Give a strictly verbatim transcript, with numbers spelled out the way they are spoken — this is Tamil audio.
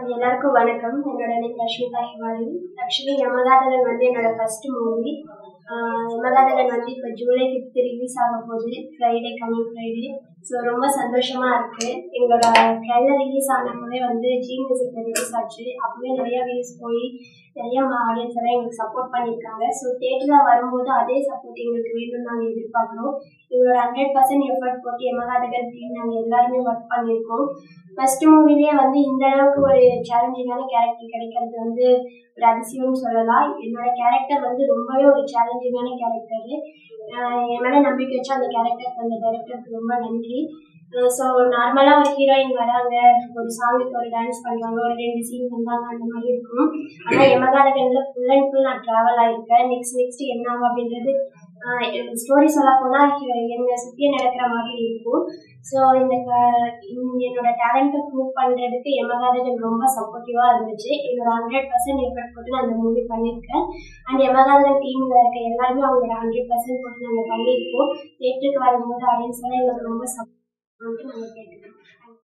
எல்லாருக்கும் வணக்கம். என்னோட நேம் ரஷ்மிதா ஹிமாலி. ஆக்சுவலி யமகாதகன் வந்து என்னோட ஃபர்ஸ்ட் மூவி. யமகாதகன் வந்து இப்போ ஜூலை ஃபிஃப்த் ரிலீஸ் ஆக போகுது, ஃப்ரைடே, கமிங் ஃப்ரைடே. ஸோ ரொம்ப சந்தோஷமா இருக்கு. எங்களோட ட்ரெயிலர் ரிலீஸ் ஆனப்பவே வந்து ஜி மியூசிக்ல ரிலீஸ் ஆச்சு. அப்பவே நிறைய வியூஸ் போய் நிறைய ஆடியன்ஸ் எல்லாம் எங்களுக்கு சப்போர்ட் பண்ணியிருக்காங்க. ஸோ தேட்டரில் வரும்போது அதே சப்போர்ட் எங்களுக்கு வேணும்னு நாங்கள் எதிர்பார்க்குறோம். எங்களோட ஹண்ட்ரட் பர்சன்ட் எஃபர்ட் போட்டு யமகாதகன் டீம் நாங்கள் எல்லாருமே ஒர்க் பண்ணியிருக்கோம். ஃபர்ஸ்ட் மூவிலேயே வந்து இந்த அளவுக்கு ஒரு சேலஞ்சிங்கான கேரக்டர் கிடைக்கிறது வந்து ஒரு அதிசயம்னு சொல்லலாம். என்னோட கேரக்டர் வந்து ரொம்பவே ஒரு சேலஞ்சிங்கான கேரக்டர். என் மேலே நம்பிக்கை வச்சு அந்த கேரக்டருக்கு அந்த டைரக்டருக்கு ரொம்ப நன்றி. ஸோ நார்மலாக ஒரு ஹீரோயின் வராங்க, ஒரு சாங்குக்கு ஒரு டான்ஸ் பண்ணுறாங்க, ஒரு ரெண்டு சீன் வந்தாங்க, அந்த மாதிரி இருக்கும். ஆனால் யமகாதகன்ல ஃபுல் அண்ட் ஃபுல் நான் ட்ராவல் ஆகிருக்கேன். நெக்ஸ்ட் நெக்ஸ்ட் என்ன ஆகும் அப்படின்றது ஸ்டோரி சொல்ல போனால் என்னை சுற்றி நடக்கிற மாதிரி இருக்கும். ஸோ இந்த என்னோட டேலண்ட்டை ப்ரூவ் பண்ணுறதுக்கு யமகாதகன் ரொம்ப சப்போர்ட்டிவாக இருந்துச்சு. என்னோட ஹண்ட்ரட் பர்சன்ட் எஃபர்ட் போட்டு நான் அந்த மூவி பண்ணியிருக்கேன். அண்ட் யமகாதகன் டீமில் இருக்க எல்லாருமே அவங்களோட ஹண்ட்ரட் பர்சன்ட் போட்டு நாங்கள் பண்ணியிருக்கோம். தேட்டருக்கு வரும்போது ஆடியன்ஸ் எல்லாம் எங்களுக்கு ரொம்ப சப்போர்ட் பண்ணிட்டு நாங்கள் கேட்டுக்கிறோம்.